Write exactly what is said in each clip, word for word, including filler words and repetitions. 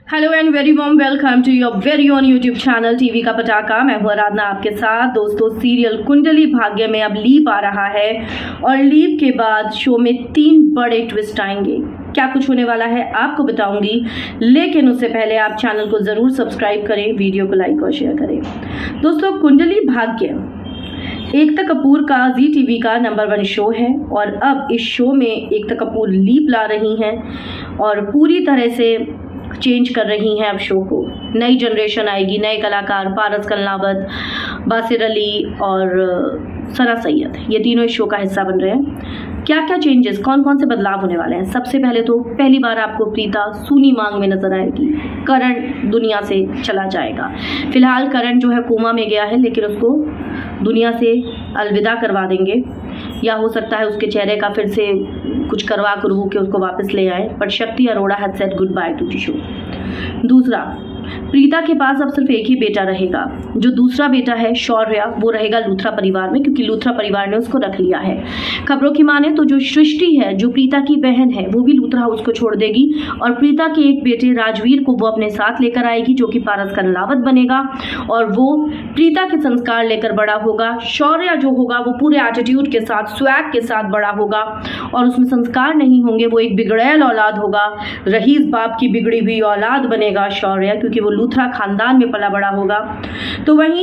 Hello and very warm welcome to your very own YouTube channel TV का पटाखा। मैं हूं आराधना आपके साथ। दोस्तों, सीरियल कुंडली भाग्य में अब लीप आ रहा है और लीप के बाद शो में तीन बड़े ट्विस्ट आएंगे। क्या कुछ होने वाला है आपको बताऊंगी, लेकिन उससे पहले आप चैनल को जरूर सब्सक्राइब करें, वीडियो को लाइक और शेयर करें। दोस्तों, कुंडली भाग्य एकता कपूर का जी टीवी का नंबर वन शो है और अब इस शो में एकता कपूर लीप ला रही हैं और पूरी तरह से चेंज कर रही हैं अब शो को। नई जनरेशन आएगी, नए कलाकार पारस कल्लावत, बासिर अली और सना सैयद, ये तीनों इस शो का हिस्सा बन रहे हैं। क्या क्या चेंजेस, कौन कौन से बदलाव होने वाले हैं? सबसे पहले तो पहली बार आपको प्रीता सूनी मांग में नजर आएगी। करण दुनिया से चला जाएगा। फिलहाल करण जो है कोमा में गया है, लेकिन उसको दुनिया से अलविदा करवा देंगे, या हो सकता है उसके चेहरे का फिर से कुछ करवा करवू के उसको वापस ले आए। But Shakti Arora has said goodbye to the show. दूसरा, प्रीता के पास अब सिर्फ एक ही बेटा रहेगा। जो दूसरा बेटा है शौर्य, वो रहेगा लूथरा परिवार में, क्योंकि लूथरा परिवार ने उसको रख लिया है। खबरों की माने तो जो सृष्टि है, जो प्रीता की बहन है, वो भी लूथरा हाउस को छोड़ देगी और प्रीता के एक बेटे राजवीर को वो अपने साथ लेकर आएगी, जो कि पारस कल्लावत बनेगा और वो प्रीता के संस्कार लेकर बड़ा होगा। शौर्य जो होगा वो पूरे एटीट्यूड के साथ, स्वैग के साथ बड़ा होगा और उसमें संस्कार नहीं होंगे, वो एक बिगड़ैल औलाद होगा। रहीस बाप की बिगड़ी हुई औलाद बनेगा शौर्य, क्योंकि वो लूथरा खानदान में पला बड़ा होगा। तो वहीं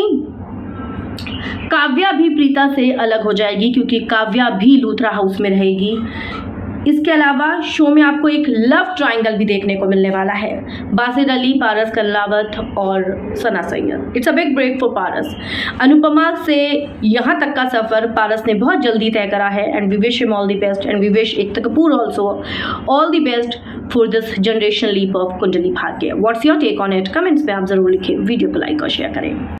काव्या भी प्रीता से अलग हो जाएगी, क्योंकि काव्या भी लूथरा हाउस में रहेगी। इसके अलावा शो में आपको एक लव ट्रायंगल भी देखने को मिलने वाला है, बासिर अली, पारस कल्लावत और Sana Sayyed. It's a big break for Paras. Anupamaa से यहाँ तक का सफर पारस ने बहुत जल्दी तय करा है and we wish him all the best and we wish Ekta Kapoor also all the best for this generation leap of Kundali Bhagya. What's your take on it? Comments में आप जरूर लिखें, वीडियो को लाइक और शेयर करें।